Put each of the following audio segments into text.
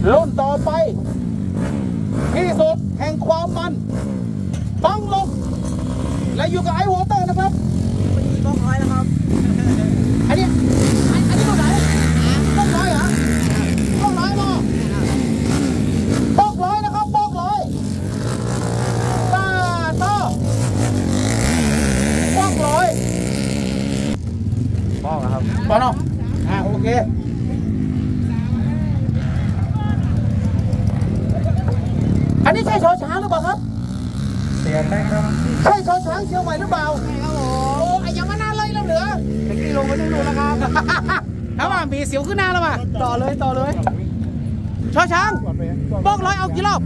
รุ่นต่อไปที่สุดแห่งความมันบังลมและอยู่กับไอวอเตอร์นะครับต้องร้อยนะครับอันนี้ตัวไหนต้องร้อยเหรอต้องร้อยป่ะต้องร้อยนะครับต้องร้อยตาต่อต้องร้อยป้องครับป้องเนาะโอเคอันนี้ใช่ชอช้างหรือเปล่าครับเสียได้ครับใช่ชอช้างเชียงใหม่หรือเปล่าใช่ครับผมโอ้ยยังมาหน้าเลยแล้วเหลือตะกี้ลงไปดูแล้วครับถ้าว่ามีเสียวขึ้นหน้าแล้วป่ะต่อเลยชอช้างบอกร้อยเอากี่รอบ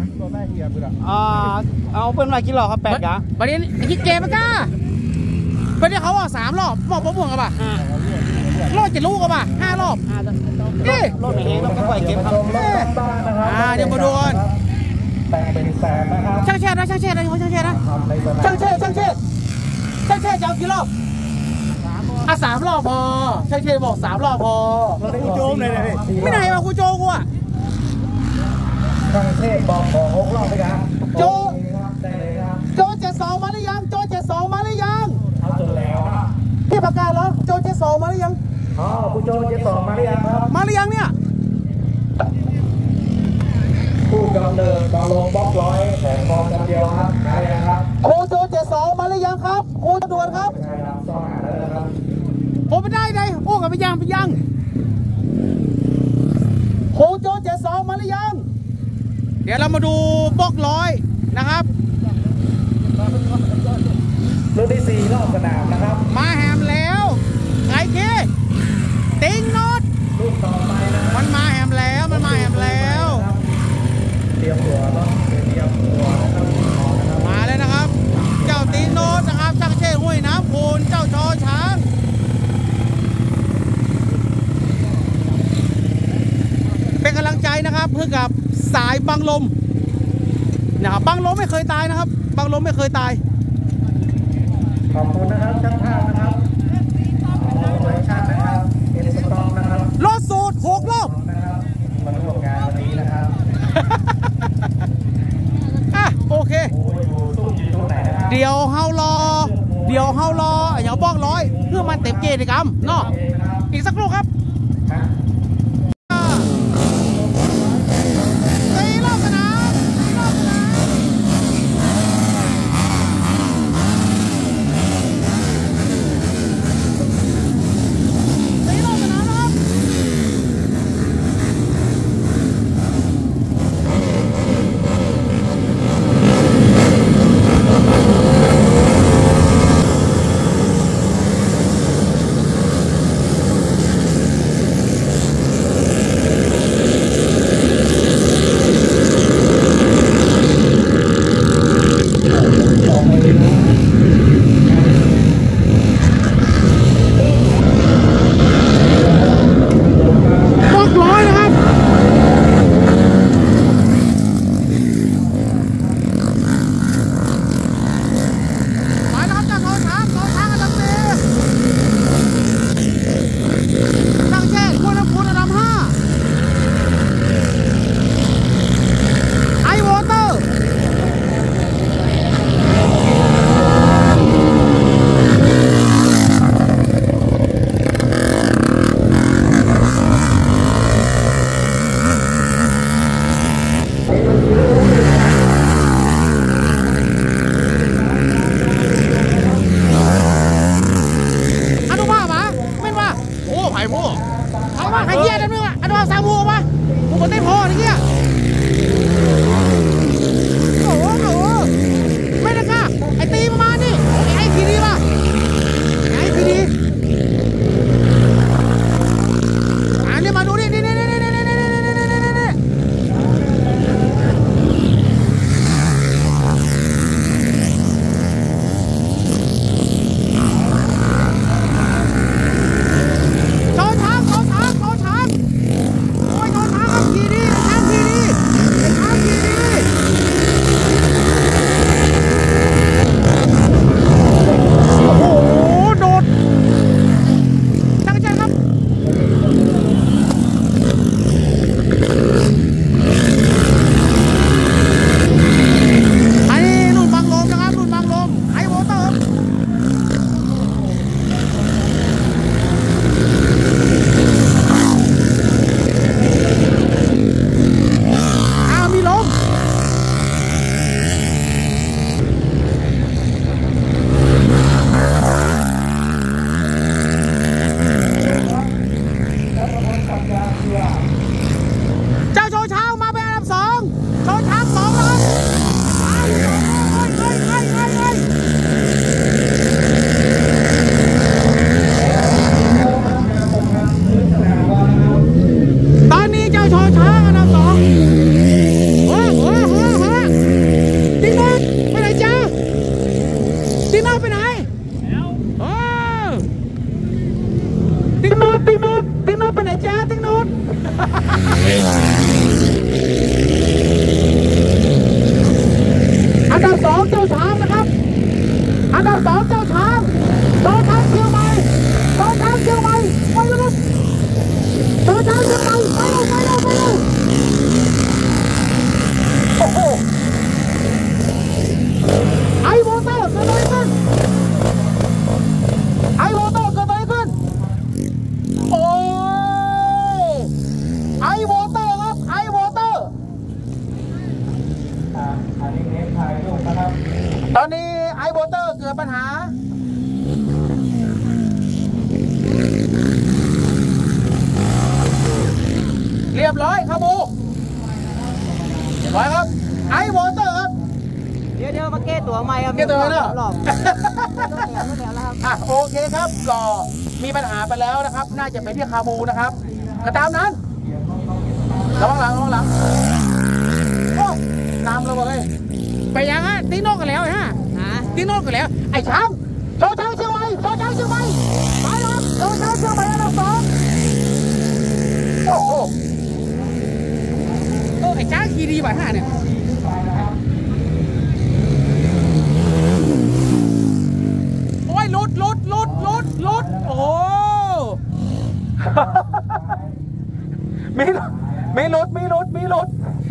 เอาเป็นมากี่รอบครับ8 อย่างประเด็นคิดเกมมั้งก้าประเด็นเขาว่า3 รอบบอกผมห่วงกันป่ะรอบจะรู้กันป่ะ5 รอบนี่รถไหนเองต้องไปเก็บครับเดี๋ยวมาดูกันแต่เป็นแสนนะครับช่างเช่นะช่างเช่นะช่างเช่นะช่างเช่จะเอากี่รอบ3 รอบพอช่างเช่บอก3 รอบพอกูโจมเลยไม่ไหนมากูโจกูอ่ะช่างเช่บอกขอ6 รอบไปครับโจ72มาหรือยังโจ72มาหรือยังเอาจนแล้วพี่ประกาศเหรอโจ72มาหรือยังคุณโจ72มาหรือยังครับมาหรือยังเนี่ยผู้กำเนิดบอลลงบล็อกร้อยแข่งบอลกันเดียวครับใช่ครับครูโจ72มาหรือยังครับครูด่วนครับใช่ครับต้องหาแล้วนะครับผมไม่ได้โอ้กับไปยังครูโจ72มาหรือยังเดี๋ยวเรามาดูบล็อกร้อยนะครับรุ่นที่4 รอบสนามนะครับมาแฮมแล้วไงคีติงโนดรุ่นต่อไปนะมันมาแฮมแล้วเตรียมตัวต้องเตรียมตัวนะครับมาเลยนะครับเจ้าติงโนดนะครับช่างเช่ห้วยน้ำพูนเจ้าชอช้างเป็นกำลังใจนะครับเพื่อกับสายบังลมนะครับบังลมไม่เคยตายนะครับบังลมไม่เคยตายขอบคุณนะครับช่างภาพนะครับโปรดักชั่นนะครับเอ็นสตองนะครับรถสูตร6 รอบนะครับมาร่วมงานวันนี้นะครับโอเคเดี๋ยวเฮารออย่าบอกร้อยเพื่อมันเต็มเกณฑ์กรรมเนาะอีกสักครู่ครับไอ้เหี้ยนั่นมึงอ่ะอันว่าสามวัวปะกูไม่ได้พอไอ้เหี้ยโอ้โหไม่ได้ค่ะไอ้ตีมา นี่ไอ้ทีดีป่ะไอ้ทีดีอันนี้มาดูนี่โอ้ยโดนช้างครับทีดีช้างทีดีเจ้าโชว์ช้างมาเป็นอันดับ2โชว์ช้าง2แล้วตอนนี้เจ้าโชว์ช้างอันดับ2ติ๊กโน้ตไปไหนจ้าติ๊กโน้ตไปไหนติ๊กโน้ตไปไหนจ้าติ๊กโน้ตอันดับ2เจ้าช้างนะครับอันดับ2เจ้าช้างเชียงใหม่ไปแล้วครับเจ้าช้างเชียงใหม่ไปแล้วโอ้โหไอโวเตอร์เกิดอะไรขึ้นโอ้ยไอโวเตอร์ครับไอโวเตอร์อันนี้เน้นถ่ายรูปนะครับตอนนี้ไอโวเตอร์เกิดปัญหาเรียบร้อยครับบูเรียบร้อยครับไอโวเตอร์ครับเดี๋ยวมาเก้ตัวใหม่ครับเกตัวเนอะรอบแล้วครับโอเคครับก็มีปัญหาไปแล้วนะครับน่าจะเป็นที่คาบูนะครับก็ตามนั้นระวังหลังโอ้น้ำระวังเลยไปยังฮะตีโน่กันแล้วฮะตีโน่กันแล้วไอ้ช้างโชว์ช้างเชียงใหม่ไปแล้วโชว์ช้างเชียงใหม่อันดับ2โอ้โหไอ้ช้างขี่ดีกว่า5เนี่ยโอ้ยลุดโอ้โหมีลุด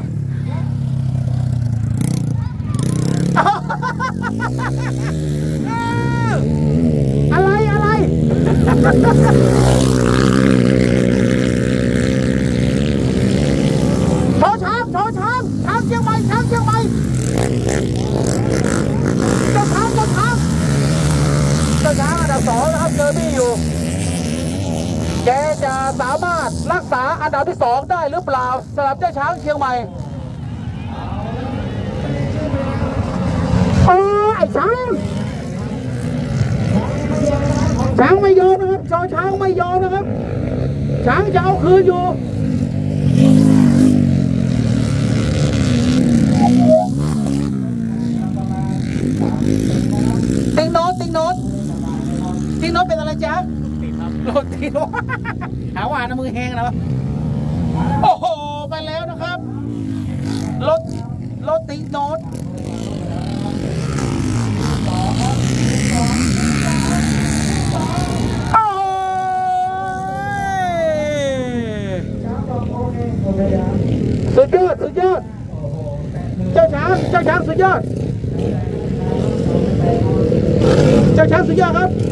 อะไรโชว์ช้างเชียงใหม่เจ้าช้างอันดับ2นะครับเจอบี้อยู่แกจะสามารถรักษาอันดับที่2ได้หรือเปล่าสำหรับเจ้าช้างเชียงใหม่ไอ้ช้างไม่ยอมนะครับช้างไม่ยอมนะครับช้างจะเอาคืนอยู่ติ๊งโน้ตเป็นอะไรจ๊ะติดครับรถติดหาว่านะมือแห้งนะโอ้โหไปแล้วนะครับรถติ๊งโน้ตสุดยอดเจ้าช้างสุดยอดเจ้าช้างสุดยอดครับ